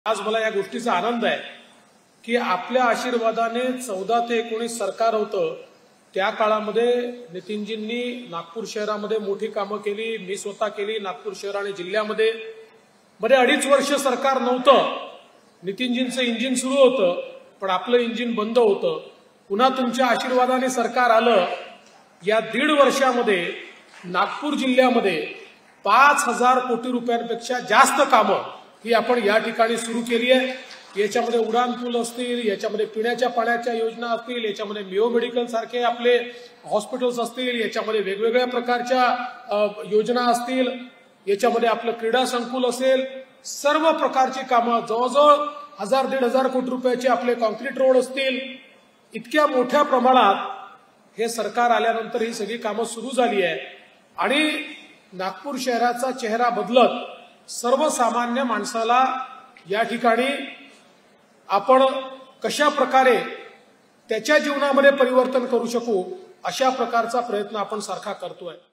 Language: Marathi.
आज मला या गोष्टीचा आनंद आहे की आपल्या आशीर्वादाने 14 ते 19 सरकार होतं त्या काळामध्ये नितीनजींनी नागपूर शहरामध्ये मोठी कामं केली, मी स्वतः केली नागपूर शहर आणि जिल्ह्यामध्ये। मध्ये 2.5 वर्ष सरकार नव्हतं, नितीनजींचं इंजिन सुरू होतं पण आपलं इंजिन बंद होतं। पुन्हा तुमच्या आशीर्वादाने सरकार आलं। या 1.5 वर्षामध्ये नागपूर जिल्ह्यामध्ये 5,000 कोटी रुपयांपेक्षा जास्त कामं ही आपण या ठिकाणी सुरू केली आहे। याच्यामध्ये उडान पूल असतील, याच्यामध्ये पिण्याच्या पाण्याच्या योजना असतील, याच्यामध्ये मिओ मेडिकल सारखे आपले हॉस्पिटल्स असतील, याच्यामध्ये वेगवेगळ्या प्रकारच्या योजना असतील, याच्यामध्ये आपलं क्रीडा संकुल असेल, सर्व प्रकारची कामं जवळजवळ 1,000-1,500 कोटी रुपयाचे आपले कॉन्क्रीट रोड असतील। इतक्या मोठ्या प्रमाणात हे सरकार आल्यानंतर ही सगळी कामं सुरू झाली आहे आणि नागपूर शहराचा चेहरा बदलत सर्वसामान्य माणसाला या ठिकाणी आपण कशा प्रकारे त्याच्या जीवनामध्ये परिवर्तन करू शकू अशा प्रकारचा प्रयत्न आपण सारखा करतोय।